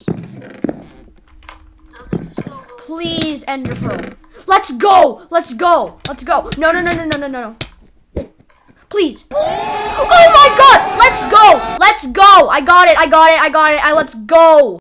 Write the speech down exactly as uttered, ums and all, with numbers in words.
Please, Ender Pearl. Let's go! Let's go! Let's go! No, no, no, no, no, no, no. Please. Oh my god! Let's go! Let's go! I got it! I got it! I got it! I let's go!